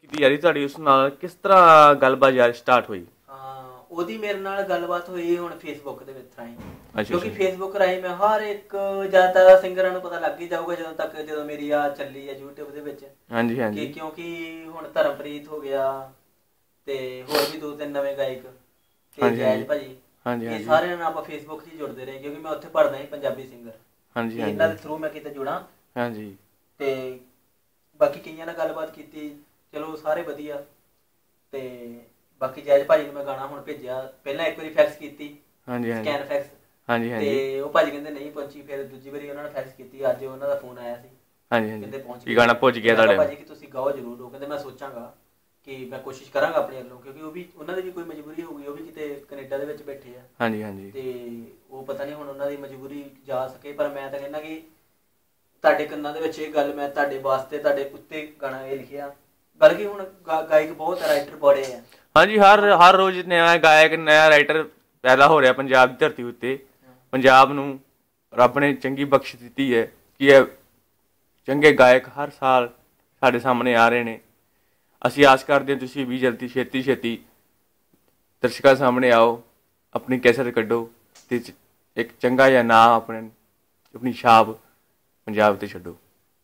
ਕੀਤੀ ਯਾਰੀ ਤੁਹਾਡੀ ਉਸ ਨਾਲ ਕਿਸ ਤਰ੍ਹਾਂ ਗੱਲਬਾਤ ਯਾਰ ਸਟਾਰਟ ਹੋਈ? ਉਹਦੀ ਮੇਰੇ ਨਾਲ ਗੱਲਬਾਤ ਹੋਈ ਹੁਣ ਫੇਸਬੁੱਕ ਦੇ ਵਿੱਚ ਰਾਹੀਂ। ਅੱਛਾ ਕਿਉਂਕਿ ਫੇਸਬੁੱਕ ਰਾਹੀਂ ਮੈਂ ਹਰ ਇੱਕ ਜ਼ਿਆਦਾਤਰ ਸਿੰਗਰਾਂ ਨੂੰ ਪਤਾ ਲੱਗ ਹੀ ਜਾਊਗਾ ਜਦੋਂ ਮੇਰੀ ਆ ਚੱਲੀ ਆ YouTube ਦੇ ਵਿੱਚ। ਹਾਂਜੀ ਹਾਂਜੀ। ਕਿਉਂਕਿ ਹੁਣ ਧਰਮਪ੍ਰੀਤ ਹੋ ਗਿਆ ਤੇ ਹੋਰ ਵੀ 2-3 ਨਵੇਂ ਗਾਇਕ ਤੇ ਜੈਜ ਭਾਜੀ, ਇਹ ਸਾਰਿਆਂ ਨਾਲ ਆਪਾਂ ਫੇਸਬੁੱਕ 'ਚ ਹੀ ਜੁੜਦੇ ਰਹੇ ਕਿਉਂਕਿ ਮੈਂ ਉੱਥੇ ਪੜ੍ਹਦਾ ਸੀ ਪੰਜਾਬੀ ਸਿੰਗਰ। ਹਾਂਜੀ, ਇਹਨਾਂ ਦੇ ਥਰੂ ਮੈਂ ਕਿਤੇ ਜੁੜਾਂ। ਹਾਂਜੀ, ਤੇ ਬਾਕੀ ਕਈਆਂ ਨਾਲ ਗੱਲਬਾਤ ਕੀਤੀ, ਚਲੋ ਸਾਰੇ ਵਧੀਆ। ਤੇ ਬਾਕੀ ਜੈਜ ਭਾਜੀ ਨੂੰ ਮੈਂ ਗਾਣਾ ਹੁਣ ਭੇਜਿਆ, ਪਹਿਲਾਂ ਇੱਕ ਵਾਰੀ ਫੈਕਸ ਕੀਤੀ, ਸਕੈਨ ਫੈਕਸ, ਤੇ ਉਹ ਭਾਜੀ ਕਹਿੰਦੇ ਨਹੀਂ ਪਹੁੰਚੀ, ਫਿਰ ਦੂਜੀ ਵਾਰੀ ਉਹਨਾਂ ਨੇ ਫੈਕਸ ਕੀਤੀ, ਅੱਜ ਉਹਨਾਂ ਦਾ ਫੋਨ ਆਇਆ ਸੀ, ਕਹਿੰਦੇ ਪਹੁੰਚ ਗਿਆ ਗਾਣਾ, ਪਹੁੰਚ ਗਿਆ ਤੁਹਾਡੇ ਭਾਜੀ ਕਿ ਤੁਸੀਂ ਗਾਓ ਜ਼ਰੂਰ। ਉਹ ਕਹਿੰਦੇ ਮੈਂ ਸੋਚਾਂਗਾ ਕਿ ਮੈਂ ਕੋਸ਼ਿਸ਼ ਕਰਾਂਗਾ ਆਪਣੇ ਵੱਲੋਂ, ਕਿਉਂਕਿ ਉਹ ਵੀ ਉਹਨਾਂ ਦੀ ਵੀ ਕੋਈ ਮਜਬੂਰੀ ਹੋਊਗੀ, ਉਹ ਵੀ ਕਿਤੇ ਕੈਨੇਡਾ ਦੇ ਵਿੱਚ ਬੈਠੇ ਆ। ਹਾਂਜੀ ਹਾਂਜੀ। ਤੇ ਉਹ ਪਤਾ ਨਹੀਂ ਹੁਣ ਉਹਨਾਂ ਦੀ ਮਜਬੂਰੀ ਜਾ ਸਕੇ, ਪਰ ਮੈਂ ਤਾਂ ਕਹਿੰਦਾ ਕਿ ਤੁਹਾਡੇ ਕੰਨਾਂ ਦੇ ਵਿੱਚ ਇਹ ਗੱਲ, ਮੈਂ ਤੁਹਾਡੇ ਵਾਸਤੇ ਤੁਹਾਡੇ ਉੱਤੇ ਗਾਣਾ ਇਹ ਲਿਖਿਆ। ਬਲਕਿ ਹੁਣ ਗਾਇਕ ਬਹੁਤ ਰਾਈਟਰ ਬੜੇ ਆ। ਹਾਂਜੀ, ਹਰ ਰੋਜ਼ ਨਵਾਂ ਗਾਇਕ, ਨਵਾਂ ਰਾਈਟਰ ਪੈਦਾ ਹੋ ਰਿਹਾ ਪੰਜਾਬ ਦੀ ਧਰਤੀ ਉੱਤੇ। ਪੰਜਾਬ ਨੂੰ ਰੱਬ ਨੇ ਚੰਗੀ ਬਖਸ਼ ਦਿੱਤੀ ਹੈ ਕਿ ਇਹ ਚੰਗੇ ਗਾਇਕ ਹਰ ਸਾਲ ਸਾਡੇ ਸਾਹਮਣੇ ਆ ਰਹੇ ਨੇ। ਅਸੀਂ ਆਸ ਕਰਦੇ ਹਾਂ ਤੁਸੀਂ ਵੀ ਜਲਦੀ ਛੇਤੀ ਦਰਸ਼ਕਾਂ ਸਾਹਮਣੇ ਆਓ, ਆਪਣੀ ਕੈਸਟ ਕੱਢੋ ਅਤੇ ਇੱਕ ਚੰਗਾ ਜਿਹਾ ਨਾਂ ਆਪਣੀ ਛਾਪ ਪੰਜਾਬ 'ਤੇ ਛੱਡੋ।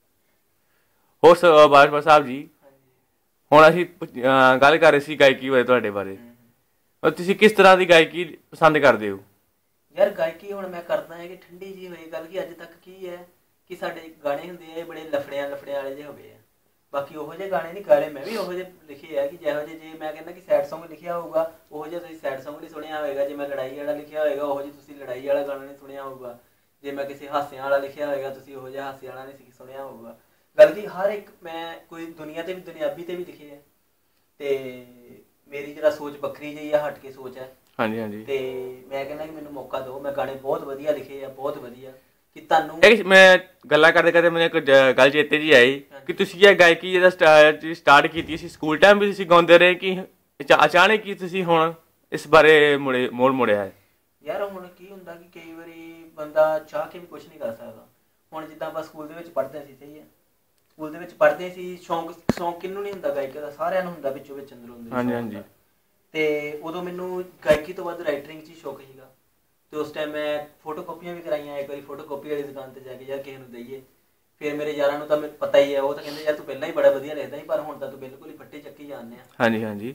ਹੋਰ ਬਾਜਵਾ ਸਾਹਿਬ ਜੀ, ਹੁਣ ਅਸੀਂ ਗੱਲ ਕਰ ਰਹੇ ਸੀ ਗਾਇਕੀ ਬਾਰੇ, ਤੁਹਾਡੇ ਬਾਰੇ। ਤੁਸੀਂ ਕਿਸ ਤਰ੍ਹਾਂ ਦੀ ਗਾਇਕੀ ਪਸੰਦ ਕਰਦੇ ਹੋ? ਯਾਰ ਗਾਇਕੀ ਹੁਣ ਮੈਂ ਕਰਦਾ ਹੈ ਕਿ ਠੰਡੀ ਜੀ ਹੋਈ ਗੱਲ, ਕਿ ਅੱਜ ਤੱਕ ਕੀ ਹੈ ਕਿ ਸਾਡੇ ਗਾਣੇ ਹੁੰਦੇ ਆ ਇਹ ਬੜੇ ਲਫੜਿਆਂ ਵਾਲੇ ਜਿਹੇ ਹੋਵੇ ਆ। ਬਾਕੀ ਉਹੋ ਜਿਹੇ ਗਾਣੇ ਨਹੀਂ ਗਾਣੇ, ਮੈਂ ਵੀ ਉਹੋ ਜਿਹੇ ਲਿਖੇ ਆ ਕਿ ਜਿਹੋ ਜਿਹੇ, ਜੇ ਮੈਂ ਕਹਿੰਦਾ ਕਿ ਸੈਡ ਸੌਂਗ ਲਿਖਿਆ ਹੋਊਗਾ ਉਹੋ ਜਿਹਾ ਤੁਸੀਂ ਸੈਡ ਸੌਂਗ ਨਹੀਂ ਸੁਣਿਆ ਹੋਵੇਗਾ। ਜੇ ਮੈਂ ਲੜਾਈ ਵਾਲਾ ਲਿਖਿਆ ਹੋਏਗਾ ਉਹੋ ਜਿਹੀ ਤੁਸੀਂ ਲੜਾਈ ਵਾਲਾ ਗਾਣਾ ਨਹੀਂ ਸੁਣਿਆ ਹੋਊਗਾ। ਜੇ ਮੈਂ ਕਿਸੇ ਹਾਸਿਆਂ ਵਾਲਾ ਲਿਖਿਆ ਹੋਏਗਾ ਤੁਸੀਂ ਉਹੋ ਜਿਹਾ ਹਾਸੇ ਵਾਲਾ ਨਹੀਂ ਸੁਣਿਆ ਹੋਊਗਾ। ਗੱਲ ਕਿ ਹਰ ਇੱਕ, ਮੈਂ ਕੋਈ ਦੁਨੀਆ ਤੇ ਵੀ, ਦੁਨਿਆਵੀ ਤੇ ਵੀ ਲਿਖੇ ਹੈ, ਤੇ ਮੇਰੀ ਜਿਹੜਾ ਸੋਚ ਵੱਖਰੀ ਜਿਹੀ ਆ, ਹਟ ਕੇ ਸੋਚ ਹੈ। ਹਾਂਜੀ ਹਾਂਜੀ। ਤੇ ਮੈਂ ਕਹਿੰਦਾ ਕਿ ਮੈਨੂੰ ਮੌਕਾ ਦਿਓ, ਮੈਂ ਗਾਣੇ ਬਹੁਤ ਵਧੀਆ ਲਿਖੇ ਆ, ਬਹੁਤ ਵਧੀਆ। ਕਿ ਤੁਹਾਨੂੰ ਮੈਂ ਗੱਲਾਂ ਕਰਦੇ ਮੈਨੂੰ ਇੱਕ ਗੱਲ ਚੇਤੇ ਜੀ ਆਈ ਕਿ ਤੁਸੀਂ ਇਹ ਗਾਇਕੀ ਜਿਹੜਾ ਸਟਾਰਟ ਕੀਤੀ ਸੀ ਸਕੂਲ ਟਾਈਮ ਵੀ ਤੁਸੀਂ ਗਾਉਂਦੇ ਰਹੇ, ਕਿ ਅਚਾਨਕ ਹੀ ਤੁਸੀਂ ਹੁਣ ਇਸ ਬਾਰੇ ਮੋੜ ਮੁੜਿਆ ਹੈ? ਯਾਰ ਹੁਣ ਕੀ ਹੁੰਦਾ ਕਿ ਕਈ ਵਾਰੀ ਬੰਦਾ ਚਾਹ ਕੇ ਵੀ ਕੁਛ ਨਹੀਂ ਕਰ ਸਕਦਾ। ਹੁਣ ਜਿੱਦਾਂ ਆਪਾਂ ਸਕੂਲ ਦੇ ਵਿੱਚ ਪੜ੍ਹਦੇ ਸੀ, ਸਹੀ ਹੈ, ਸਕੂਲ ਦੇ ਵਿੱਚ ਪੜ੍ਹਦੇ ਸੀ, ਸ਼ੌਂਕ ਕਿਹਨੂੰ ਨਹੀਂ ਹੁੰਦਾ ਗਾਇਕੀ ਦਾ? ਸਾਰਿਆਂ ਨੂੰ ਹੁੰਦਾ ਵਿੱਚੋਂ ਵਿੱਚ ਅੰਦਰੋਂ ਅੰਦਰ। ਹਾਂਜੀ ਹਾਂਜੀ। ਤੇ ਉਦੋਂ ਮੈਨੂੰ ਗਾਇਕੀ ਤੋਂ ਵੱਧ ਰਾਈਟਰਿੰਗ 'ਚ ਹੀ ਸ਼ੌਕ ਸੀਗਾ। ਤੇ ਉਸ ਟਾਈਮ ਮੈਂ ਫੋਟੋ ਕਾਪੀਆਂ ਵੀ ਕਰਾਈਆਂ। ਇੱਕ ਵਾਰੀ ਫੋਟੋ ਕਾਪੀ ਵਾਲੀ ਦੁਕਾਨ ਤੇ ਜਾ ਕੇ ਯਾਰ ਕਿਸੇ ਨੂੰ ਦਈਏ। ਫਿਰ ਮੇਰੇ ਯਾਰਾਂ ਨੂੰ ਤਾਂ ਮੈਨੂੰ ਪਤਾ ਹੀ ਹੈ, ਉਹ ਤਾਂ ਕਹਿੰਦੇ ਯਾਰ ਤੂੰ ਪਹਿਲਾਂ ਹੀ ਬੜਾ ਵਧੀਆ ਲਿਖਦਾ ਸੀ, ਪਰ ਹੁਣ ਤਾਂ ਤੂੰ ਬਿਲਕੁਲ ਹੀ ਫੱਟੇ ਚੱਕੀ ਜਾਂਦੇ ਆ। ਹਾਂਜੀ ਹਾਂਜੀ।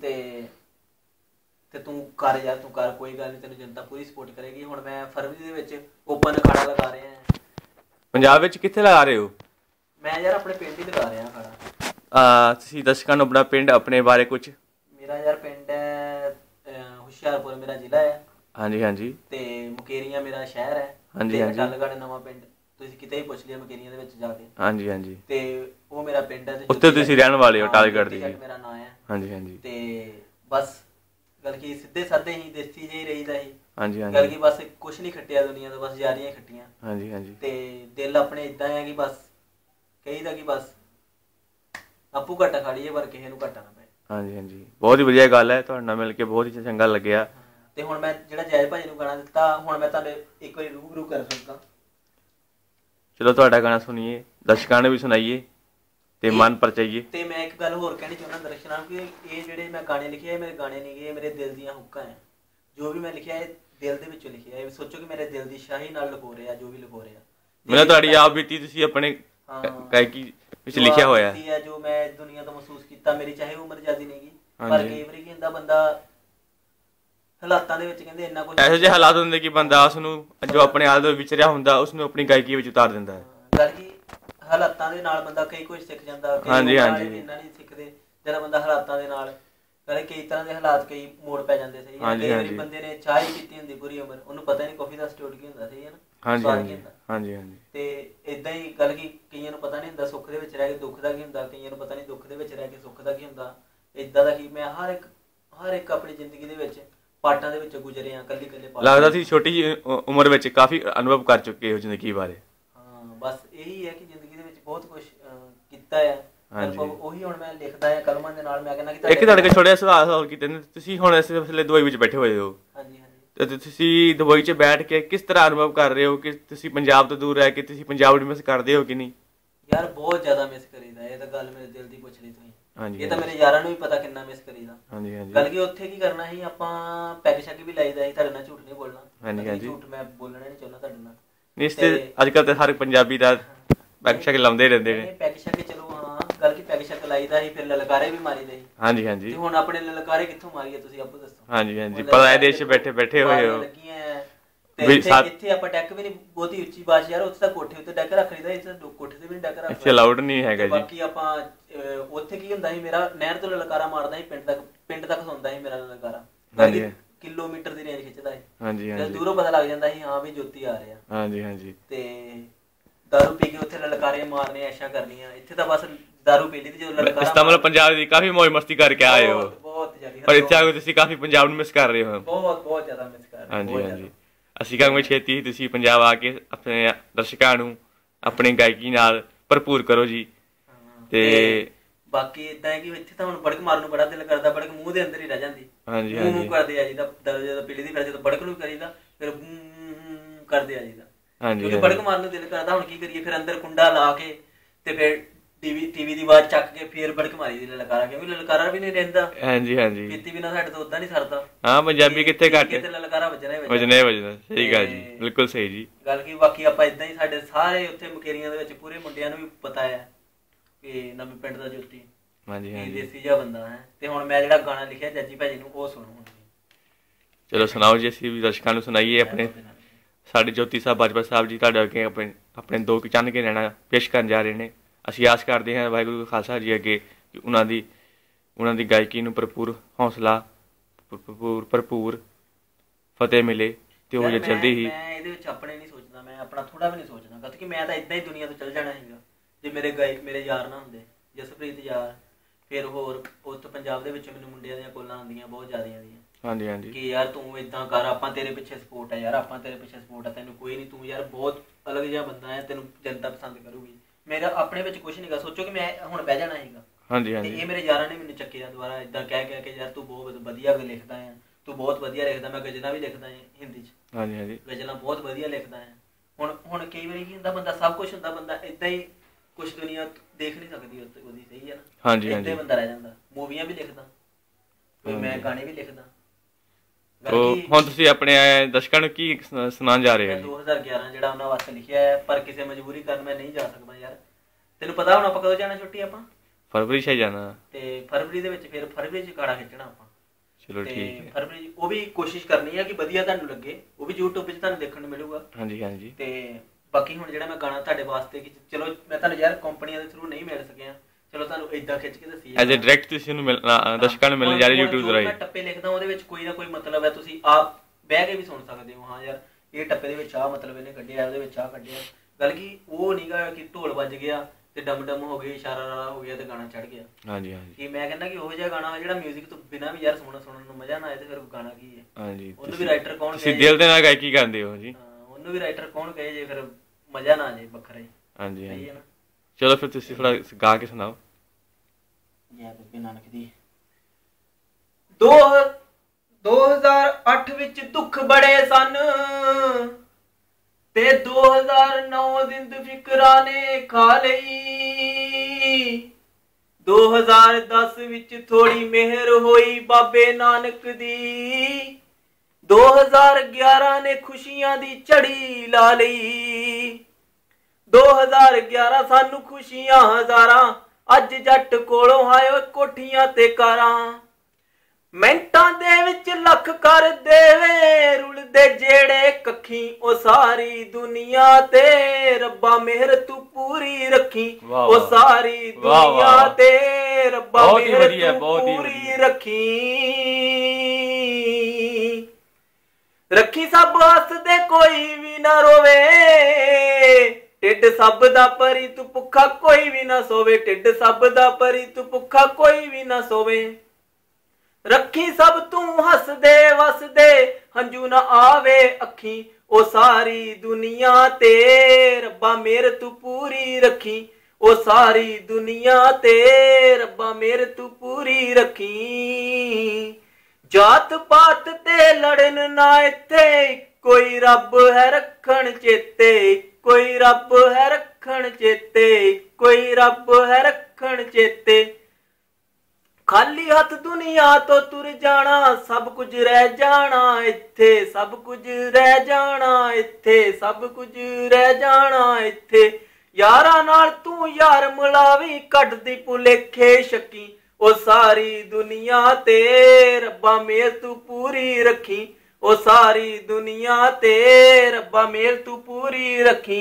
ਤੇ ਤੂੰ ਕਰ ਯਾਰ, ਤੂੰ ਕਰ, ਕੋਈ ਗੱਲ ਨਹੀਂ, ਤੈਨੂੰ ਜਨਤਾ ਪੂਰੀ ਸਪੋਰਟ ਕਰੇਗੀ। ਹੁਣ ਮੈਂ ਫਰਵਰੀ ਦੇ ਵਿੱਚ ਓਪਨ ਅਖਾੜਾ ਲਗਾ ਰਿਹਾ ਹਾਂ। ਪੰਜਾਬ ਵਿੱਚ ਕਿੱਥੇ ਲਗਾ ਰਹੇ ਹੋ? ਮੈਂ ਯਾਰ ਆਪਣੇ ਪਿੰਡ ਹੀ ਲਗਾ ਰਿਹਾ ਅਖਾੜਾ। ਤੁਸੀਂ ਦਰਸ਼ਕਾਂ ਨੂੰ ਆਪਣਾ ਪਿੰਡ, ਆਪਣੇ ਬਾਰੇ ਕੁਝ? ਮੇਰਾ ਯਾਰ ਪਿੰਡ ਹੈ ਹੁਸ਼ਿਆਰਪੁਰ, ਮੇਰਾ ਜ਼ਿਲ੍ਹਾ ਹੈ। ਹਾਂਜੀ ਹਾਂਜੀ। ਤੇ ਮੁਕੇਰੀਆਂ ਮੇਰਾ ਸ਼ਹਿਰ ਹੈ। ਹਾਂਜੀ ਹਾਂਜੀ। ਅਟਲਗੜ੍ਹ ਨਵਾਂ ਪਿੰਡ, ਤੁਸੀਂ ਕਿਤੇ ਹੀ ਪੁੱਛ ਲਿਆ ਮੁਕੇਰੀਆਂ ਦੇ ਵਿੱਚ ਜਾ ਕੇ। ਹਾਂਜੀ ਹਾਂਜੀ। ਤੇ ਉਹ ਮੇਰਾ ਪਿੰਡ ਹੈ, ਉੱਥੇ ਤੁਸੀਂ ਰਹਿਣ ਵਾਲੇ ਹੋ, ਅਟਲਗੜ੍ਹ ਦੀ? ਮੇਰਾ ਨਾਂ ਹੈ। ਹਾਂਜੀ ਹਾਂਜੀ। ਤੇ ਬਸ ਗੱਲ ਕੀ ਸਿੱਧੇ ਸਾਦੇ ਹੀ ਦੇਸੀ ਜਿਹੀ ਰਹੀਦਾ ਸੀ। ਹਾਂਜੀ ਹਾਂਜੀ। ਗੱਲ ਕੀ ਬਸ ਕੁਛ ਨਹੀਂ ਖੱਟਿਆ ਦੁਨੀਆ ਤੋਂ, ਬਸ ਯਾਰੀਆਂ ਖੱਟੀਆਂ। ਹਾਂਜੀ ਹਾਂਜੀ। ਤੇ ਦਿਲ ਆਪਣੇ ਏਦਾਂ ਹੈ ਕਿ ਬਸ ਕਹੀਦਾ ਕਿ ਬਸ ਆਪੂ ਘੱਟਾ ਖਾੜੀਏ ਪਰ ਕਿਸੇ ਨੂੰ ਘੱਟਾ ਨਾ ਪਏ। ਹਾਂਜੀ ਹਾਂਜੀ, ਬਹੁਤ ਹੀ ਵਧੀਆ ਗੱਲ ਹੈ, ਤੁਹਾਡੇ ਨਾਲ ਮਿਲ ਕੇ ਬਹੁਤ ਹੀ ਚੰਗਾ ਲੱਗਿਆ। ਤੇ ਹੁਣ ਮੈਂ ਜਿਹੜਾ ਜੈਜ ਭਾਜੀ ਨੂੰ ਗਾਣਾ ਦਿੱਤਾ, ਹੁਣ ਮੈਂ ਤੁਹਾਨੂੰ ਇੱਕ ਵਾਰੀ ਰੂਬਰੂ ਕਰ ਸਕਦਾ। ਚਲੋ ਤੁਹਾਡਾ ਗਾਣਾ ਸੁਣੀਏ, ਦਰਸ਼ਕਾਂ ਨੂੰ ਵੀ ਸੁਣਾਈਏ ਤੇ ਮਨ ਪਰਚਾਈਏ। ਤੇ ਮੈਂ ਇੱਕ ਗੱਲ ਹੋਰ ਕਹਿਣੀ ਚਾਹੁੰਦਾ ਦਰਸ਼ਕਾਂ ਨੂੰ ਕਿ ਇਹ ਜਿਹੜੇ ਮੈਂ ਗਾਣੇ ਲਿਖੇ ਆ, ਮੇਰੇ ਗਾਣੇ ਨਹੀਂ ਗਏ, ਮੇਰੇ ਦਿਲ ਦੀਆਂ ਹੁੱਕਾਂ ਹੈ। ਜੋ ਵੀ ਮੈਂ ਲਿਖਿਆ ਇਹ ਦਿਲ ਦੇ ਵਿੱਚੋਂ ਲਿਖਿਆ। ਇਹ ਸੋਚੋ ਕਿ ਮੇਰੇ ਦਿਲ ਦੀ ਸ਼ਾਹੀ ਨਾਲ ਲਿਖੋ ਰਿਹਾ ਜੋ ਵੀ ਲਿਖੋ ਰਿਹਾ। ਮਤਲਬ ਤੁਹਾਡੀ ਆਪ ਬੀਤੀ ਤੁਸੀਂ ਆਪਣੇ ਗਾਇਕੀ ਵਿੱਚ ਲਿਖਿਆ ਹੋਇਆ ਹੈ, ਜੋ ਮੈਂ ਦੁਨੀਆ ਤੋਂ ਮਹਿਸੂਸ ਕੀਤਾ। ਮੇਰੀ ਚਾਹੇ ਉਮਰ ਜ਼ਿਆਦੀ ਨਹੀਂ ਗੀ, ਪਰ ਕਈ ਵਾਰੀ ਕੀ ਹੁੰਦਾ, ਬੰਦਾ ਹਾਲਾਤਾਂ ਦੇ ਵਿੱਚ ਕਹਿੰਦੇ ਇੰਨਾ ਕੁਝ, ਇਹੋ ਜਿਹੇ ਹਾਲਾਤ ਹੁੰਦੇ ਕਿ ਬੰਦਾ ਉਸਨੂੰ ਜੋ ਆਪਣੇ ਆਲੇ ਦੁਆਲੇ ਵਿਚਰਿਆ ਹੁੰਦਾ ਉਸਨੂੰ ਆਪਣੀ ਗਾਇਕੀ ਵਿੱਚ ਉਤਾਰ ਦਿੰਦਾ ਹੈ। ਗੱਲ ਕੀ ਹਾਲਾਤਾਂ ਦੇ ਨਾਲ ਬੰਦਾ ਕਈ ਕੁਝ ਸਿੱਖ ਜਾਂਦਾ, ਕਈ ਇੰਨਾ ਨਹੀਂ ਸਿੱਖਦੇ ਜਿਹੜਾ ਬੰਦਾ ਹਾਲਾਤਾਂ ਦੇ ਨਾਲ। ਕਈ ਤਰ੍ਹਾਂ ਦੇ ਹਾਲਾਤ, ਕਈ ਮੋੜ ਪੈ ਜਾਂਦੇ ਸਹੀ। ਕਈ ਵਾਰੀ ਬੰਦੇ ਨੇ ਚਾਹ ਹੀ ਪੀਤੀ ਹੁੰਦੀ ਪੂਰੀ ਉਮਰ, ਉਹਨੂੰ ਪਤਾ ਨਹੀਂ ਕਾਫੀ ਦਾ ਸਟੋਰ ਕੀ ਹੁੰਦਾ, ਸਹੀ ਹੈ ਨਾ? ਹਾਂਜੀ ਹਾਂਜੀ ਹਾਂਜੀ। ਤੇ ਏਦਾਂ ਹੀ ਗੱਲ ਕੀ ਕਈਆਂ ਨੂੰ ਪਤਾ ਨਹੀਂ ਹੁੰਦਾ ਸੁੱਖ ਦੇ ਵਿੱਚ ਰਹਿ ਕੇ ਦੁੱਖ ਦਾ ਕੀ ਹੁੰਦਾ, ਕਈਆਂ ਨੂੰ ਪਤਾ ਨਹੀਂ ਦੁੱਖ ਦੇ ਵਿੱਚ ਰਹਿ ਕੇ ਸੁੱਖ ਦਾ ਕੀ ਹੁੰਦਾ। ਏਦਾਂ ਦਾ ਕੀ ਮੈਂ ਹਰ ਇੱਕ ਆਪਣੀ ਜ਼ਿੰਦਗੀ ਦੇ ਵਿੱਚ ਪਾਰਟਾਂ ਦੇ ਵਿੱਚੋਂ ਗੁਜ਼ਰੇ ਆ, ਕੱਲੀ ਲੱਗਦਾ ਸੀ ਛੋਟੀ ਜਿਹੀ ਉਮਰ ਵਿੱਚ ਕਾਫੀ ਅਨੁਭਵ ਕਰ ਚੁੱਕੇ ਹੋ ਜ਼ਿੰਦਗੀ ਬਾਰੇ। ਹਾਂ, ਬਸ ਇਹੀ ਹੈ ਕਿ ਜ਼ਿੰਦਗੀ ਦੇ ਵਿੱਚ ਬਹੁਤ ਕੁਝ ਕੀਤਾ ਹੈ। ਉਹੀ ਹੁਣ ਮੈਂ ਲਿਖਦਾ ਹਾਂ ਕਲਮਾਂ ਦੇ ਨਾਲ। ਮੈਂ ਕਹਿੰਦਾ ਕਿ ਇੱਕ ਤੁਹਾਡੇ ਕੋਲ ਛੋਟੇ ਸਵਾਲ ਕੀਤੇ ਨੇ। ਤੁਸੀਂ ਹੁਣ ਇਸ ਵੇਲੇ ਦੁਬਈ ਵਿੱਚ ਬੈਠੇ ਹੋਏ ਹੋ। ਹਾਂਜੀ ਹਾਂਜੀ। ਤੇ ਤੁਸੀਂ ਦੁਬਈ 'ਚ ਬੈਠ ਕੇ ਕਿਸ ਤਰ੍ਹਾਂ ਅਨੁਭਵ ਕਰ ਰਹੇ ਹੋ ਕਿ ਤੁਸੀਂ ਪੰਜਾਬ ਤੋਂ ਦੂਰ ਰਹਿ ਕੇ ਤੁਸੀਂ ਪੰਜਾਬ ਨੂੰ ਮਿਸ ਕਰਦੇ ਹੋ ਕਿ ਨਹੀਂ? ਯਾਰ ਬਹੁਤ ਜ਼ਿਆਦਾ ਮਿਸ ਕਰੀਦਾ। ਇਹ ਤਾਂ ਗੱਲ ਮੇਰੇ ਦਿਲ ਦੀ ਪੁੱਛ ਲਈ ਤੁਸੀਂ। ਇਹ ਤਾਂ ਮੇਰੇ ਯਾਰਾਂ ਨੂੰ ਵੀ ਪਤਾ ਕਿੰਨਾ ਮਿਸ ਕਰੀਦਾ। ਗੱਲ ਕੀ ਉੱਥੇ ਕੀ ਕਰਨਾ ਸੀ, ਆਪਾਂ ਪੈਗ ਸ਼ੈਗ ਵੀ ਲਾਈਦਾ ਸੀ, ਤੁਹਾਡੇ ਨਾਲ ਝੂਠ ਨਹੀਂ ਬੋਲਣਾ, ਝੂਠ ਮੈਂ ਬੋਲਣਾ ਨਹੀਂ ਚਾਹੁੰਦਾ ਤੁਹਾਡੇ ਨਾਲ। ਅੱਜ ਕੱਲ ਤਾਂ ਹਰ ਪੰਜਾਬੀ ਦਾ ਪੈਗ ਸ਼ੈਗ ਲਾਉਂਦੇ ਰਹਿੰਦੇ ਨੇ। ਪੈਗ ਸ਼ੈਗ ਚਲੋ ਹਾਂ, ਗੱਲ ਕੀ ਪੈਗ ਸ਼ੈਗ ਲਾਈਦਾ ਸੀ, ਫਿਰ ਲਲਕਾਰੇ ਵੀ ਮਾਰੀਦੇ ਸੀ। ਹੁਣ ਆਪਣੇ ਲਲਕਾਰੇ ਕਿੱਥੋਂ ਮਾਰੀਏ ਤੁਸੀਂ ਆਪੋ ਦੱਸੋ। ਪਤਾ ਇਹ ਦੇਸ਼ ਬੈਠੇ ਹੋਏ ਹੋ ਇੱਥੇ ਆਪਾਂ ਡੈਕ ਵੀ ਨਹੀਂ ਬਹੁਤੀ ਉੱਚੀ ਬਾਸ਼ ਯਾਰ, ਉੱਥੇ ਤਾਂ ਕੋਠੇ ਉੱਤੇ ਡੈਕ ਰੱਖ ਲਈਦਾ, ਇੱਥੇ ਕੋਠੇ ਤੇ ਵੀ ਨਹੀਂ ਡੈਕ ਰੱਖ ਇੱਥੇ ਅਲਾਉਡ ਨਹੀਂ ਹੈਗਾ ਜੀ। ਬਾਕੀ ਆਪਾਂ ਉੱਥੇ ਕੀ ਹੁੰਦਾ ਸੀ, ਮੇਰਾ ਨਹਿਰ ਤੋਂ ਲਲਕਾਰਾ ਮਾਰਦਾ ਸੀ, ਪਿੰਡ ਤੱਕ ਸੁਣਦਾ ਸੀ ਮੇਰਾ ਲਲਕਾਰਾ, ਕਿਲੋਮੀਟਰ ਦੀ ਰੇਂਜ ਖਿੱਚਦਾ ਸੀ, ਦੂਰੋਂ ਪਤਾ ਲੱਗ ਜਾਂਦਾ ਸੀ ਹਾਂ ਵੀ ਜੋਤੀ ਆ ਰਿਹਾ। ਤੇ ਦਾਰੂ ਪੀ ਕੇ ਉੱਥੇ ਲਲਕਾਰੇ ਮਾਰਨੇ, ਐਸ਼ਾ ਕਰਨੀਆਂ। ਇੱਥੇ ਤਾਂ ਬਸ ਦਾਰੂ ਪੀ ਲਈ ਤੇ ਜਦੋਂ ਲਲਕਾਰਾ ਮਤਲਬ ਪੰਜਾਬ ਦੀ ਕਾਫੀ ਮੌਜ ਮਸਤੀ ਕਰਕੇ ਆਏ ਹੋ, ਬਹੁਤ ਜ਼ਿਆਦਾ, ਪਰ ਇੱਥੇ ਆ ਕੇ ਤੁਸੀਂ ਕਾਫੀ ਪੰਜਾਬ ਨੂੰ ਮਿਸ ਕਰ ਰਹੇ ਹੋ। ਬਹੁਤ ਜ਼ਿਆਦਾ ਮਿਸ ਕਰ ਰਹੇ ਹੋ। ਅਸੀਂ ਕਹਾਂਗੇ ਛੇਤੀ ਤੁਸੀਂ ਪੰਜਾਬ ਆ ਕੇ ਆਪਣੇ ਦਰਸ਼ਕਾਂ ਨੂੰ ਆਪਣੀ ਗਾਇਕੀ ਨਾਲ ਭਰਪੂਰ ਕਰੋ ਜੀ। ਤੇ ਬਾਕੀ ਏਦਾਂ ਹੈ ਕਿ ਇੱਥੇ ਤਾਂ ਹੁਣ ਬੜਕ ਮਾਰਨ ਨੂੰ ਬੜਾ ਦਿਲ ਕਰਦਾ, ਬੜਕ ਮੂੰਹ ਦੇ ਅੰਦਰ ਹੀ ਰਹਿ ਜਾਂਦੀ। ਮੂੰਹ ਕਰਦੇ ਆ ਜਿੱਦਾਂ ਜਦੋਂ ਪੀਲੀ ਦੀ ਫਿਰ ਜਦੋਂ ਬੜਕ ਨੂੰ ਕਰੀਦਾ ਫਿਰ ਕਰਦੇ ਆ ਜਿੱਦਾਂ, ਕਿਉਂਕਿ ਬੜਕ ਮਾਰਨ ਨੂੰ ਦਿਲ ਕਰਦਾ। ਹੁਣ ਕੀ ਕਰੀਏ, ਫਿਰ ਅੰਦਰ ਕੁੰਡਾ ਲਾ ਕੇ ਤੇ ਫਿਰ ਟੀਵੀ ਦੀ ਆਵਾਜ਼ ਚੱਕ ਕੇ ਫਿਰ ਬੜਕ ਮਾਰੀ ਦੀ ਲਲਕਾਰਾ, ਕਿਉਂਕਿ ਲਲਕਾਰਾ ਵੀ ਨਹੀਂ ਰਹਿੰਦਾ। ਪੀਤੀ ਬਿਨਾਂ ਸਾਡੇ ਤੋਂ ਉਦਾਂ ਨਹੀਂ ਸਰਦਾ। ਹਾਂ ਪੰਜਾਬੀ ਕਿੱਥੇ ਘੱਟ, ਲਲਕਾਰਾ ਵੱਜਣਾ ਵੱਜਣਾ। ਸਹੀ ਗੱਲ ਜੀ, ਬਿਲਕੁਲ ਸਹੀ ਜੀ ਗੱਲ ਕੀ। ਬਾਕੀ ਆਪਾਂ ਏਦਾਂ ਹੀ ਸਾਡੇ ਸਾਰੇ ਉੱਥੇ ਮੁਕੇਰੀਆਂ ਦੇ ਵਿੱਚ ਪੂਰੇ ਮੁੰਡਿਆਂ ਨੂੰ ਵੀ ਪਤਾ ਹੈ ਕਿ ਨਵੇਂ ਪਿੰਡ ਦਾ ਜੋਤੀ ਦੇਸੀ ਜਿਹਾ ਬੰਦਾ ਹੈ। ਤੇ ਹੁਣ ਮੈਂ ਜਿਹੜਾ ਗਾਣਾ ਲਿਖਿਆ ਜੱਜੀ ਭਾਜੀ ਨੂੰ, ਉਹ ਸੁਣੋ ਹੁਣ। ਚਲੋ ਸੁਣਾਓ ਜੀ, ਅਸੀਂ ਵੀ ਦਰਸ਼ਕਾਂ ਨੂੰ ਸੁਣਾਈਏ। ਆਪਣੇ ਸਾਡੇ ਜੋਤੀ ਸਾਹਿਬ ਬਾਜਵਾ ਸਾਹਿਬ ਜੀ ਤੁਹਾਡੇ ਅੱਗੇ ਆਪਣੇ ਦੋ ਚੰਨ ਕੇ ਰਹਿਣਾ ਪੇਸ਼ ਕਰਨ ਜਾ ਰਹੇ ਨੇ। ਅਸੀਂ ਆਸ ਕਰਦੇ ਹਾਂ ਵਾਹਿਗੁਰੂ ਖਾਲਸਾ ਜੀ ਅੱਗੇ ਕਿ ਉਹਨਾਂ ਦੀ ਗਾਇਕੀ ਨੂੰ ਭਰਪੂਰ ਹੌਸਲਾ, ਭਰਪੂਰ ਫਤਿਹ ਮਿਲੇ ਤੇ ਉਹ ਜਲਦੀ ਹੀ। ਮੈਂ ਇਹਦੇ ਵਿੱਚ ਆਪਣੇ ਨਹੀਂ ਸੋਚਦਾ, ਮੈਂ ਆਪਣਾ ਥੋੜਾ ਵੀ ਨਹੀਂ ਸੋਚਦਾ, ਕਿਉਂਕਿ ਮੈਂ ਤਾਂ ਏਦਾਂ ਹੀ ਦੁਨੀਆ ਤੋਂ ਚੱਲ ਜਾਣਾ ਸੀਗਾ ਜੇ ਮੇਰੇ ਯਾਰ ਨਾ ਹੁੰਦੇ। ਜਸਪ੍ਰੀਤ ਯਾਰ, ਫਿਰ ਹੋਰ ਉੱਥੇ ਪੰਜਾਬ ਦੇ ਵਿੱਚ ਮੈਨੂੰ ਮੁੰਡਿਆਂ ਦੀਆਂ ਕੋਲਾਂ ਆਉਂਦੀਆਂ ਬਹੁਤ ਜ਼ਿਆਦੀਆਂ ਦੀਆਂ ਕਿ ਯਾਰ ਤੂੰ ਏਦਾਂ ਕਰ, ਆਪਾਂ ਤੇਰੇ ਪਿੱਛੇ ਸਪੋਰਟ ਹੈ ਯਾਰ, ਆਪਾਂ ਤੇਰੇ ਪਿੱਛੇ ਸਪੋਰਟ ਹੈ, ਤੈਨੂੰ ਕੋਈ ਨਹੀਂ, ਤੂੰ ਯਾਰ ਬਹੁਤ ਅਲੱਗ ਜਿਹਾ ਬੰਦਾ ਹੈ, ਤੈਨੂੰ ਜਨਤਾ ਪਸੰਦ ਕਰੂਗੀ। ਮੇਰਾ ਆਪਣੇ ਵਿੱਚ ਕੁਛ ਨਹੀਂਗਾ, ਸੋਚੋ ਕਿ ਮੈਂ ਹੁਣ ਬਹਿ ਜਾਣਾ ਸੀਗਾ। ਤੇ ਇਹ ਮੇਰੇ ਯਾਰਾਂ ਨੇ ਮੈਨੂੰ ਚੱਕਿਆ ਦੁਬਾਰਾ ਏਦਾਂ ਕਹਿ ਕੇ ਯਾਰ ਤੂੰ ਬਹੁਤ ਵਧੀਆ ਲਿਖਦਾ ਹੈ, ਤੂੰ ਬਹੁਤ ਵਧੀਆ ਲਿਖਦਾ। ਮੈਂ ਗਜ਼ਲਾਂ ਵੀ ਲਿਖਦਾ ਹਿੰਦੀ ਚ, ਗਜ਼ਲਾਂ ਬਹੁਤ ਵਧੀਆ ਲਿਖਦਾ ਹੈ। ਹੁਣ ਕਈ ਵਾਰੀ ਕੀ ਹੁੰਦਾ, ਬੰਦਾ ਸਭ ਕੁਛ ਹੁੰਦਾ, ਬੰਦਾ ਏਦਾਂ ਹੀ ਕੁਛ ਦੁਨੀਆ ਦੇਖ ਨਹੀਂ ਸਕਦੀ ਉਹਦੀ, ਸਹੀ ਹੈ ਨਾ। ਏਦਾਂ ਬੰਦਾ ਰਹਿ ਜਾਂਦਾ। ਮੂਵੀਆਂ ਵੀ ਲਿਖਦਾ, ਮੈਂ ਗਾਣੇ ਵੀ ਲਿਖਦਾ। ਹੁਣ ਤੁਸੀਂ ਆਪਣੇ ਦਰਸ਼ਕਾਂ ਨੂੰ ਕੀ ਸੁਣਾਉਣ ਜਾ ਰਹੇ ਹੋ? 2011 ਜਿਹੜਾ ਉਹਨਾਂ ਵਾਸਤੇ ਲਿਖਿਆ ਹੈ, ਪਰ ਕਿਸੇ ਮਜਬੂਰੀ ਕਾਰਨ ਮੈਂ ਨਹੀਂ ਜਾ ਸਕਦਾ ਯਾਰ। ਤੈਨੂੰ ਪਤਾ ਹੁਣ ਆਪਾਂ ਕਦੋਂ ਜਾਣਾ ਛੁੱਟੀ? ਆਪਾਂ ਫਰਵਰੀ ਚ ਜਾਣਾ, ਤੇ ਫਰਵਰੀ ਦੇ ਵਿੱਚ ਫਿਰ ਫਰਵਰੀ ਚ ਗਾਣਾ ਖਿੱਚਣਾ ਆਪਾਂ। ਚਲੋ ਠੀਕ ਹੈ। ਫਰਵਰੀ ਉਹ ਵੀ ਕੋਸ਼ਿਸ਼ ਕਰਨੀ ਹੈ ਕਿ ਵਧੀਆ ਤੁਹਾਨੂੰ ਲੱਗੇ, ਉਹ ਵੀ YouTube ਵਿੱਚ ਤੁਹਾਨੂੰ ਦੇਖਣ ਨੂੰ ਮਿਲੂਗਾ। ਤੇ ਬਾਕੀ ਹੁਣ ਜਿਹੜਾ ਮੈਂ ਗਾਣਾ ਤੁਹਾਡੇ ਵਾਸਤੇ, ਚਲੋ ਮੈਂ ਤੁਹਾਨੂੰ ਯਾਰ ਕੰਪਨੀਆਂ ਦੇ ਥਰੂ ਨਹੀਂ ਮਿਲ ਸਕਿਆ, ਚਲੋ ਤੁਹਾਨੂੰ ਏਦਾਂ ਖਿੱਚ ਕੇ ਦੱਸੀ ਐਜ਼ ਅ ਡਾਇਰੈਕਟ ਤੁਸੀਂ ਨੂੰ ਦਰਸ਼ਕਾਂ ਨੂੰ ਮਿਲਣ ਜਾ ਰਹੇ YouTube ਰਾਹੀਂ। ਮੈਂ ਟੱਪੇ ਲਿਖਦਾ ਉਹਦੇ ਵਿੱਚ ਕੋਈ ਨਾ ਕੋਈ ਮਤਲਬ ਹੈ, ਤੁਸੀਂ ਆਪ ਬਹਿ ਕੇ ਵੀ ਸੁਣ ਸਕਦੇ ਹੋ। ਹਾਂ ਯਾਰ ਇਹ ਟੱਪੇ ਦੇ ਵਿੱਚ ਆਹ ਮਤਲਬ ਇਹਨੇ ਕੱਢਿਆ, ਉਹਦੇ ਵਿੱਚ ਆਹ ਕੱਢਿਆ। ਗੱਲ ਕੀ ਉਹ ਨਹੀਂਗਾ ਕਿ ਢੋਲ ਵੱਜ ਗਿਆ ਤੇ ਡਮ ਹੋ ਗਈ, ਇਸ਼ਾਰਾ ਹੋ ਗਿਆ ਤੇ ਗਾਣਾ ਚੜ ਗਿਆ। ਕਿ ਮੈਂ ਕਹਿੰਦਾ ਕਿ ਉਹ ਜਿਹਾ ਗਾਣਾ ਹੋਵੇ ਜਿਹੜਾ ਮਿਊਜ਼ਿਕ ਤੋਂ ਬਿਨਾਂ ਵੀ ਯਾਰ ਸੁਣਨ ਨੂੰ ਮਜ਼ਾ ਨਾ ਆਏ, ਤੇ ਫਿਰ ਗਾਣਾ ਕੀ ਹੈ? ਉਹਨੂੰ ਵੀ ਰਾਈਟਰ ਕੌਣ ਕਹੇ? ਤੁਸੀਂ ਦਿਲ ਦੇ ਨਾਲ ਗਾਇਕੀ ਕਰਦੇ ਹੋ ਜੀ। ਉਹਨੂੰ ਵੀ ਰਾਈਟਰ ਕੌਣ ਕਹੇ ਜੇ ਫਿਰ ਮਜ਼ਾ ਨਾ ਆ ਜਾਏ ਵੱਖਰਾ ਹੀ। ਚਲੋ ਫਿਰ ਤੁਸੀਂ ਥੋੜਾ ਗਾ ਕੇ ਸੁਣਾਓ। ਜੈ ਬੇਬੇ ਨਾਨਕ ਦੀ। 2008 ਵਿੱਚ ਦੁੱਖ ਬੜੇ ਸਨ ਤੇ 2009 ਜ਼ਿੰਦ ਫਿਕਰਾਂ ਨੇ ਖਾ ਲਈ। 2010 ਵਿੱਚ ਥੋੜੀ ਮਿਹਰ ਹੋਈ ਬਾਬੇ ਨਾਨਕ ਦੀ। 2011 ਨੇ ਖੁਸ਼ੀਆਂ ਦੀ ਝੜੀ ਲਾ ਲਈ। 2011 ਸਾਨੂੰ ਖੁਸ਼ੀਆਂ ਹਜ਼ਾਰਾਂ, ਅੱਜ ਜੱਟ ਕੋਲੋਂ ਆਇਓ ਕੋਠੀਆਂ ਤੇ ਕਾਰਾਂ। ਮਿੰਟਾਂ ਦੇ ਵਿੱਚ ਲੱਖ ਕਰ ਦੇਵੇ ਰੁਲਦੇ ਜਿਹੜੇ ਕੱਖੀ, ਉਹ ਸਾਰੀ ਦੁਨੀਆ ਤੇ ਰੱਬਾ ਮਿਹਰ ਤੂੰ ਪੂਰੀ ਰੱਖੀ। ਉਹ ਸਾਰੀ ਦੁਨੀਆ ਤੇ ਰੱਬਾ ਮਿਹਰ ਤੂੰ ਪੂਰੀ ਰੱਖੀ। ਰੱਖੀ ਸਭ ਹੱਸਦੇ ਕੋਈ ਵੀ ਨਾ ਰੋਵੇ, ਢਿੱਡ ਸਭ ਦਾ ਭਰੀ ਤੂੰ ਭੁੱਖਾ ਕੋਈ ਵੀ ਨਾ ਸੋਵੇ। ਢਿੱਡ ਸਭ ਦਾ ਭਰੀ ਤੂੰ ਭੁੱਖਾ ਕੋਈ ਵੀ ਨਾ ਸੋਵੇ। ਰੱਖੀ ਸਭ ਤੂੰ ਹੱਸਦੇ ਵਸਦੇ ਹੰਝੂ ਨਾ ਆਵੇ ਅੱਖੀ। ਉਹ ਸਾਰੀ ਦੁਨੀਆ ਤੇ ਰੱਬਾ ਮਿਹਰ ਤੂੰ ਪੂਰੀ ਰੱਖੀ। ਉਹ ਸਾਰੀ ਦੁਨੀਆ ਤੇ ਰੱਬਾ ਮਿਹਰ ਤੂੰ ਪੂਰੀ ਰੱਖੀ। ਜਾਤ ਪਾਤ ਤੇ ਲੜਨ ਨਾ ਇੱਥੇ, ਕੋਈ ਰੱਬ ਹੈ ਰੱਖਣ ਚੇਤੇ। ਕੋਈ ਰੱਬ ਹੈ ਰੱਖਣ ਚੇਤੇ। ਕੋਈ ਰੱਬ ਹੈ ਰੱਖਣ ਚੇਤੇ। ਖਾਲੀ ਹੱਥ ਦੁਨੀਆ ਤੋਂ ਤੁਰ ਜਾਣਾ, ਸਭ ਕੁਝ ਰਹਿ ਜਾਣਾ ਇੱਥੇ, ਸਭ ਕੁਝ ਰਹਿ ਜਾਣਾ ਇੱਥੇ, ਸਭ ਕੁਝ ਰਹਿ ਜਾਣਾ ਇੱਥੇ। ਯਾਰਾਂ ਨਾਲ ਤੂੰ ਯਾਰ ਮਿਲਾਵੀਂ, ਕੱਢਦੀ ਭੁਲੇਖੇ ਸ਼ੱਕੀ, ਉਹ ਸਾਰੀ ਦੁਨੀਆ ਤੇ ਰੱਬਾ ਮੇਰ ਤੂੰ ਪੂਰੀ ਰੱਖੀ, ਉਹ ਸਾਰੀ ਦੁਨੀਆ ਤੇ ਰੱਬਾ ਮੇਰ ਤੂੰ ਪੂਰੀ ਰੱਖੀ।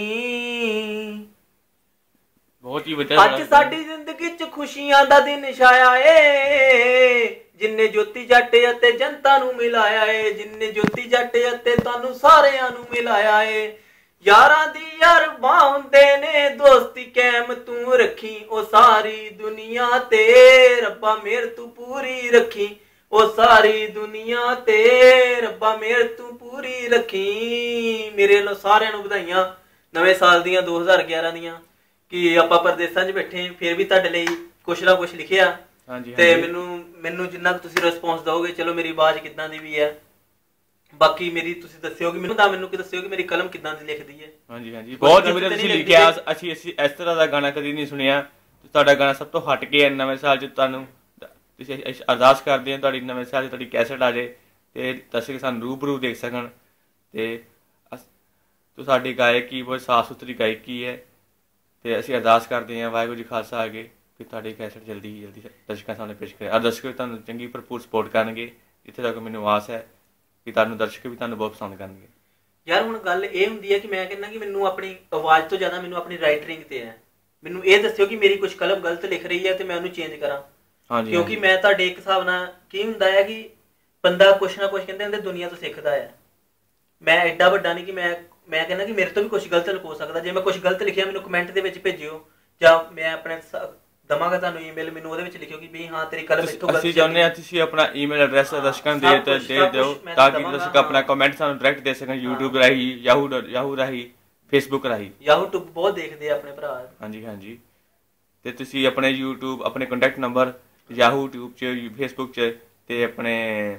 ਬਹੁਤ ਹੀ ਵਧੀਆ। ਅੱਜ ਸਾਡੀ ਜ਼ਿੰਦਗੀ 'ਚ ਖੁਸ਼ੀਆਂ ਦਾ ਦਿਨ ਛਾਇਆ ਏ, ਜਿੰਨੇ ਜੋਤੀ ਜੱਟ ਅਤੇ ਜਨਤਾ ਨੂੰ ਮਿਲਾਇਆ ਏ, ਜਿੰਨੇ ਜੋਤੀ ਜੱਟ ਅਤੇ ਤੁਹਾਨੂੰ ਸਾਰਿਆਂ ਨੂੰ ਮਿਲਾਇਆ ਏ। ਯਾਰਾਂ ਦੀ ਯਾਰ ਬਾਹ ਹੁੰਦੇ ਨੇ, ਦੋਸਤੀ ਕਾਇਮ ਤੂੰ ਰੱਖੀ, ਉਹ ਸਾਰੀ ਦੁਨੀਆ ਤੇ ਰੱਬਾ ਮੇਰ ਤੂੰ ਪੂਰੀ ਰੱਖੀ, ਉਹ ਸਾਰੀ ਦੁਨੀਆ ਤੇ ਰੱਬਾ ਮੇਰ ਤੂੰ ਪੂਰੀ ਰੱਖੀ। ਮੇਰੇ ਵੱਲੋਂ ਸਾਰਿਆਂ ਨੂੰ ਵਧਾਈਆਂ ਨਵੇਂ ਸਾਲ ਦੀਆਂ 2011 ਦੀਆਂ, ਕਿ ਆਪਾਂ ਪਰਦੇਸਾਂ 'ਚ ਬੈਠੇ ਫਿਰ ਵੀ ਤੁਹਾਡੇ ਲਈ ਕੁਛ ਨਾ ਕੁਛ ਲਿਖਿਆ। ਤੇ ਮੈਨੂੰ ਜਿੰਨਾ ਕੁ ਤੁਸੀਂ ਰਿਸਪੌਂਸ ਦਓਗੇ, ਚਲੋ ਮੇਰੀ ਆਵਾਜ਼ ਕਿੱਦਾਂ ਦੀ ਵੀ ਹੈ, ਬਾਕੀ ਮੇਰੀ ਤੁਸੀਂ ਦੱਸਿਓ ਕਿ ਮੈਨੂੰ ਕਿ ਦੱਸਿਓ ਕਿ ਮੇਰੀ ਕਲਮ ਕਿੱਦਾਂ ਦੀ ਲਿਖਦੀ ਹੈ। ਹਾਂਜੀ ਹਾਂਜੀ, ਬਹੁਤ ਵਧੀਆ ਤੁਸੀਂ ਲਿਖਿਆ। ਅਸੀਂ ਇਸ ਤਰ੍ਹਾਂ ਦਾ ਗਾਣਾ ਕਦੀ ਨਹੀਂ ਸੁਣਿਆ, ਤੁਹਾਡਾ ਗਾਣਾ ਸਭ ਤੋਂ ਹਟ ਕੇ ਨਵੇਂ ਸਾਲ 'ਚ ਤੁਹਾਨੂੰ ਤੁਸੀਂ ਅਰਦਾਸ ਕਰਦੇ ਹਾਂ ਤੁਹਾਡੀ ਨਵੇਂ ਸਾਲ 'ਚ ਤੁਹਾਡੀ ਕੈਸਟ ਆ ਜਾਏ ਤੇ ਦਰਸ਼ਕ ਸਾਨੂੰ ਰੂਬਰੂ ਦੇਖ ਸਕਣ। ਤੇ ਸਾਡੀ ਗਾਇਕੀ ਬਹੁਤ ਸਾਫ਼ ਸੁਥਰੀ ਗਾਇਕੀ ਹੈ ਤੇ ਅਸੀਂ ਅਰਦਾਸ ਕਰਦੇ ਹਾਂ ਵਾਹਿਗੁਰੂ ਜੀ ਖਾਲਸਾ ਅੱਗੇ ਕਿ ਤੁਹਾਡੀ ਕੈਸਟ ਜਲਦੀ ਹੀ ਜਲਦੀ ਦਰਸ਼ਕਾਂ ਸਾਹਮਣੇ ਪੇਸ਼ ਕਰੇ, ਔਰ ਦਰਸ਼ਕ ਤੁਹਾਨੂੰ ਚੰਗੀ ਭਰਪੂਰ ਸਪੋਰਟ ਕਰਨਗੇ। ਇੱਥੇ ਤੱਕ ਮੈਨੂੰ ਆਸ ਹੈ ਕਿ ਤੁਹਾਨੂੰ ਦਰਸ਼ਕ ਵੀ ਤੁਹਾਨੂੰ ਬਹੁਤ ਪਸੰਦ ਕਰਨਗੇ। ਯਾਰ ਹੁਣ ਗੱਲ ਇਹ ਹੁੰਦੀ ਹੈ ਕਿ ਮੈਂ ਕਹਿੰਦਾ ਕਿ ਮੈਨੂੰ ਆਪਣੀ ਆਵਾਜ਼ ਤੋਂ ਜ਼ਿਆਦਾ ਮੈਨੂੰ ਆਪਣੀ ਰਾਈਟਿੰਗ ਤੇ ਹੈ। ਮੈਨੂੰ ਇਹ ਦੱਸਿਓ ਕਿ ਮੇਰੀ ਕੁਛ ਕਲਮ ਗਲਤ ਲਿਖ ਰਹੀ ਹੈ ਤੇ ਮੈਂ ਉਹਨੂੰ ਚੇਂਜ ਕਰਾਂ। ਕਿਉਂਕਿ ਮੈਂ ਤੁਹਾਡੇ ਇੱਕ ਹਿਸਾਬ ਨਾਲ ਕੀ ਹੁੰਦਾ ਹੈ ਕਿ ਬੰਦਾ ਕੁਛ ਨਾ ਕੁਛ ਕਹਿੰਦੇ ਹੁੰਦੇ ਦੁਨੀਆ ਤੋਂ ਸਿੱਖਦਾ ਹੈ। ਮੈਂ ਐਡਾ ਵੱਡਾ ਨਹੀਂ ਕਿ ਮੈਂ ਕਹਿੰਦਾ ਕਿ ਮੇਰੇ ਤੋਂ ਵੀ ਕੁਛ ਗਲਤ ਹੋ ਸਕਦਾ। ਜੇ ਮੈਂ ਕੁਛ ਗਲਤ ਲਿਖਿਆ ਮੈਨੂੰ ਕਮੈਂਟ ਦੇ ਵਿੱਚ ਭੇਜਿਓ, ਜਾਂ ਮੈਂ ਆਪਣੇ ਦਵਾਂਗਾ ਤੁਹਾਨੂੰ ਈਮੇਲ, ਮੈਨੂੰ ਉਹਦੇ ਵਿੱਚ ਲਿਖਿਓ ਕਿ ਵੀ ਹਾਂ ਤੇਰੀ ਕਲਮ ਇੱਥੋਂ ਗਲਤ। ਅਸੀਂ ਚਾਹੁੰਦੇ ਹਾਂ ਤੁਸੀਂ ਆਪਣਾ ਈਮੇਲ ਐਡਰੈਸ ਦਰਸ਼ਕਾਂ ਨੂੰ ਦੇ ਦਿਓ ਤਾਂ ਕਿ ਦਰਸ਼ਕ ਆਪਣਾ ਕਮੈਂਟ ਸਾਨੂੰ ਡਾਇਰੈਕਟ ਦੇ ਸਕਣ, YouTube ਰਾਹੀਂ, ਯਾਹੂ ਰਾਹੀਂ, Facebook ਰਾਹੀਂ। ਯਾਹੂ ਬਹੁਤ ਦੇਖਦੇ ਆ ਆਪਣੇ ਭਰਾ। ਹਾਂਜੀ ਹਾਂਜੀ, ਤੇ ਤੁਸੀਂ ਆਪਣੇ YouTube ਆਪਣੇ ਕੰਟੈਕਟ ਨੰਬਰ ਯਾਹੂ ਟਿਊਬ 'ਚ, Facebook 'ਚ ਤੇ ਆਪਣੇ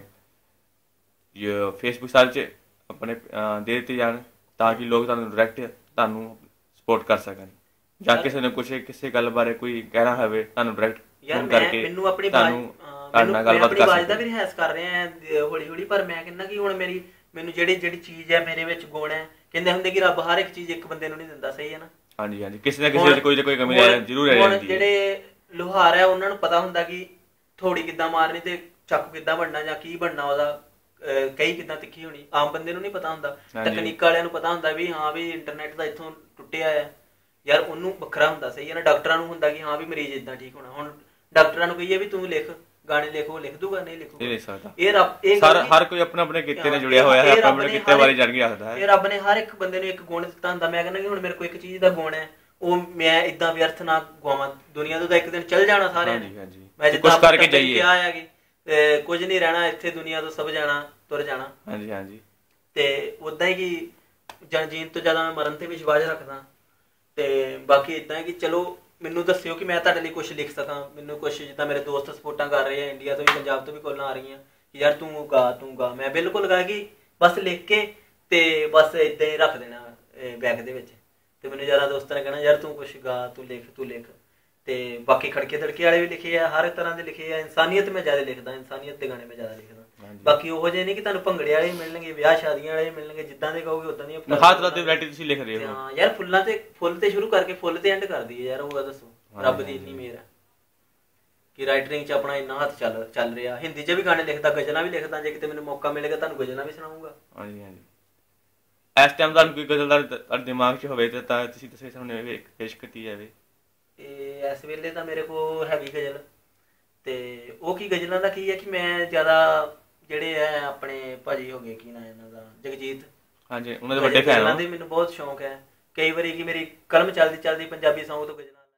Facebook ਸਾਈਟ 'ਚ ਆਪਣੇ ਦੇ ਦਿੱਤੇ ਜਾਣ ਤਾਂ ਕਿ ਲੋਕ ਤੁਹਾਨੂੰ ਡਾਇਰੈਕਟ ਤੁਹਾਨੂੰ ਸਪੋਰਟ ਕਰ ਸਕਣ, ਜਾਂ ਕਿਸੇ ਨੇ ਕਿਸੇ ਗੱਲ ਬਾਰੇ ਕੋਈ ਕਹਿਣਾ ਹੋਵੇ ਤੁਹਾਨੂੰ ਡਾਇਰੈਕਟ ਫੋਨ ਕਰਕੇ ਮੈਨੂੰ ਆਪਣੀ ਆਵਾਜ਼ ਦਾ ਵੀ ਰਿਹਾਇਸ਼ ਕਰ ਰਹੇ ਆ ਹੌਲੀ ਹੌਲੀ। ਪਰ ਮੈਂ ਕਹਿੰਦਾ ਕਿ ਹੁਣ ਮੈਨੂੰ ਜਿਹੜੀ ਚੀਜ਼ ਹੈ ਮੇਰੇ ਵਿੱਚ ਗੁਣ ਹੈ, ਕਹਿੰਦੇ ਹੁੰਦੇ ਕਿ ਰੱਬ ਹਰ ਇੱਕ ਚੀਜ਼ ਇੱਕ ਬੰਦੇ ਨੂੰ ਨਹੀਂ ਦਿੰਦਾ, ਸਹੀ ਹੈ ਨਾ। ਹਾਂਜੀ ਹਾਂਜੀ, ਕਿਸੇ ਨਾ ਕਿਸੇ ਕੋਈ ਕਮੀ ਜ਼ਰੂਰ ਰਹਿ ਜਾਂਦੀ ਹੈ। ਜਿਹੜੇ ਲੁਹਾਰ ਹੈ ਉਹਨਾਂ ਨੂੰ ਪਤਾ ਹੁੰਦਾ ਕਿ ਥੋੜੀ ਕਿੱਦਾਂ ਮਾਰਨੀ ਤੇ ਚਾਕੂ ਕਿੱਦਾਂ ਬਣਨਾ ਜਾਂ ਕੀ ਬਣਨਾ ਉਹਦਾ, ਕਈ ਕਿੱਦਾਂ ਤਿੱਖੀ ਹੋਣੀ। ਆਮ ਬੰਦੇ ਨੂੰ ਨਹੀਂ ਪਤਾ ਹੁੰਦਾ, ਤਕਨੀਕ ਵਾਲਿਆਂ ਨੂੰ ਪਤਾ ਹੁੰਦਾ ਵੀ ਹਾਂ ਵੀ ਇੰਟਰਨੈਟ ਦਾ ਇੱਥੋਂ ਟੁੱਟਿਆ ਹੈ ਯਾਰ, ਉਹਨੂੰ ਵੱਖਰਾ ਹੁੰਦਾ, ਸਹੀ ਹੈ ਨਾ। ਡਾਕਟਰਾਂ ਨੂੰ ਹੁੰਦਾ ਕਿ ਹਾਂ ਵੀ ਮਰੀਜ਼ ਏਦਾਂ ਠੀਕ ਹੋਣਾ। ਹੁਣ ਡਾਕਟਰਾਂ ਨੂੰ ਕਹੀਏ ਵੀ ਤੂੰ ਲਿਖ ਗਾਣੇ ਲਿਖ, ਉਹ ਲਿਖ ਦੂਗਾ? ਨਹੀਂ ਲਿਖੂਗਾ। ਇਹ ਹਰ ਕੋਈ ਆਪਣੇ ਆਪਣੇ ਕਿੱਤੇ ਨਾਲ ਜੁੜਿਆ ਹੋਇਆ ਹੈ, ਆਪਣੇ ਆਪਣੇ ਕਿੱਤੇ ਬਾਰੇ ਜਾਣ ਕੇ ਆਖਦਾ ਹੈ। ਇਹ ਰੱਬ ਨੇ ਹਰ ਇੱਕ ਬੰਦੇ ਨੂੰ ਇੱਕ ਗੁਣ ਦਿੱਤਾ ਹੁੰਦਾ। ਮੈਂ ਕਹਿੰਦਾ ਕਿ ਹੁਣ ਮੇਰੇ ਕੋਲ ਇੱਕ ਚੀਜ਼ ਦਾ ਗੁਣ ਹੈ, ਉਹ ਮੈਂ ਏਦਾਂ ਵਿਅਰਥ ਨਾ ਗਵਾਵਾਂ। ਦੁਨੀਆ ਤੋਂ ਤਾਂ ਇੱਕ ਦਿਨ ਚੱਲ ਜਾਣਾ ਸਾਰਿਆਂ ਨੇ। ਮੈਂ ਜਿੱਦਾਂ ਕਰਕੇ ਕਿਹਾ ਹੈ ਕਿ ਕੁਝ ਨਹੀਂ ਰਹਿਣਾ ਇੱਥੇ ਦੁਨੀਆ ਤੋਂ, ਸਭ ਜਾਣਾ ਤੁਰ ਜਾਣਾ। ਹਾਂਜੀ ਹਾਂਜੀ, ਤੇ ਉਦਾਂ ਹੀ ਕਿ ਜੀਣ ਤੋਂ ਜ਼ਿਆਦਾ ਮੈਂ ਮਰਨ ਤੇ ਵਿਸ਼ਵਾਸ ਰੱਖਦਾ। ਤੇ ਬਾਕੀ ਏਦਾਂ ਹੈ ਕਿ ਚਲੋ ਮੈਨੂੰ ਦੱਸਿਓ ਕਿ ਮੈਂ ਤੁਹਾਡੇ ਲਈ ਕੁਛ ਲਿਖ ਸਕਾਂ। ਮੈਨੂੰ ਕੁਛ ਜਿੱਦਾਂ ਮੇਰੇ ਦੋਸਤ ਸਪੋਰਟਾਂ ਕਰ ਰਹੇ ਆ, ਇੰਡੀਆ ਤੋਂ ਵੀ ਪੰਜਾਬ ਤੋਂ ਵੀ ਕਾਲਾਂ ਆ ਰਹੀਆਂ ਕਿ ਯਾਰ ਤੂੰ ਗਾ। ਮੈਂ ਬਿਲਕੁਲ ਗਾ ਕਿ ਬਸ ਲਿਖ ਕੇ ਤੇ ਬਸ ਏਦਾਂ ਹੀ ਰੱਖ ਦੇਣਾ ਬੈਗ ਦੇ ਵਿੱਚ। ਤੇ ਮੈਨੂੰ ਜ਼ਿਆਦਾ ਦੋਸਤਾਂ ਨੇ ਕਹਿਣਾ ਯਾਰ ਤੂੰ ਕੁਛ ਗਾ, ਤੂੰ ਲਿਖ। ਤੇ ਬਾਕੀ ਖੜਕੇ ਤੜਕੇ ਵਾਲੇ ਵੀ ਲਿਖੇ ਆ, ਹਰ ਤਰ੍ਹਾਂ ਦੇ ਲਿਖੇ ਆ। ਇਨਸਾਨੀਅਤ ਮੈਂ ਜ਼ਿਆਦਾ ਲਿਖਦਾ, ਇਨਸਾਨੀਅਤ ਦੇ ਗਾਣੇ ਮੈਂ ਜ਼ਿਆਦਾ ਲਿਖਦਾ। ਬਾਕੀ ਉਹੋ ਜਿਹੇ ਨਹੀਂ ਕਿ ਤੁਹਾਨੂੰ ਭੰਗੜੇ ਵਾਲੇ ਮਿਲਣਗੇ, ਵਿਆਹ ਸ਼ਾਦੀਆਂ ਵਾਲੇ ਮਿਲਣਗੇ, ਜਿੱਦਾਂ ਦੇ ਕਹੋਗੇ ਉਦਾਂ ਦੀਆਂ ਹਰ ਤਰ੍ਹਾਂ ਦੀ ਵੈਰਾਈਟੀ ਤੁਸੀਂ ਲਿਖ ਰਹੇ ਹੋ। ਹਾਂ ਯਾਰ, ਫੁੱਲ ਤੇ ਸ਼ੁਰੂ ਕਰਕੇ ਫੁੱਲ ਤੇ ਐਂਡ ਕਰ ਦਈਏ ਯਾਰ, ਉਹ ਦੱਸੋ। ਰੱਬ ਦੀ ਇੰਨੀ ਮਿਹਰ ਹੈ ਕਿ ਰਾਈਟਿੰਗ 'ਚ ਆਪਣਾ ਇੰਨਾ ਹੱਥ ਚੱਲ ਰਿਹਾ। ਹਿੰਦੀ 'ਚ ਵੀ ਗਾਣੇ ਲਿਖਦਾ, ਗਜ਼ਲਾਂ ਵੀ ਲਿਖਦਾ। ਜੇ ਕਿਤੇ ਮੈਨੂੰ ਮੌਕਾ ਮਿਲੇਗਾ ਤੁਹਾਨੂੰ ਗਜ਼ਲਾਂ ਵੀ ਸੁਣਾਊਂਗਾ। ਹਾਂਜੀ ਹਾਂਜੀ, ਇਸ ਟਾਈਮ ਤੁਹਾਨੂੰ ਕੋਈ ਗਜ਼ਲ ਦਾ ਦਿਮਾਗ 'ਚ ਹੋਵੇ ਤਾਂ ਤੁਸੀਂ ਦੱਸੇ ਸਾਹਮਣੇ ਪੇਸ਼ ਕੀਤੀ ਜਾਵੇ। ਤੇ ਇਸ ਵੇਲੇ ਤਾਂ ਮੇਰੇ ਕੋਲ ਹੈਗੀ ਗਜ਼ਲ, ਤੇ ਉਹ ਕੀ ਗਜ਼ਲਾਂ ਦਾ ਕੀ ਹੈ ਕਿ ਮੈਂ ਜ਼ਿਆਦਾ ਜਿਹੜੇ ਹੈ ਆਪਣੇ ਭਾਜੀ ਹੋ ਗਏ, ਕੀ ਨਾਂ ਇਹਨਾਂ ਦਾ, ਜਗਜੀਤ। ਹਾਂਜੀ, ਉਹਨਾਂ ਦੇ ਵੱਡੇ ਫੈਨ ਹਾਂ। ਮੈਨੂੰ ਬਹੁਤ ਸ਼ੌਂਕ ਹੈ। ਕਈ ਵਾਰੀ ਕਿ ਮੇਰੀ ਕਲਮ ਚੱਲਦੀ ਪੰਜਾਬੀ ਸੌਂਗ ਤੋਂ ਗਜ਼ਲਾਂ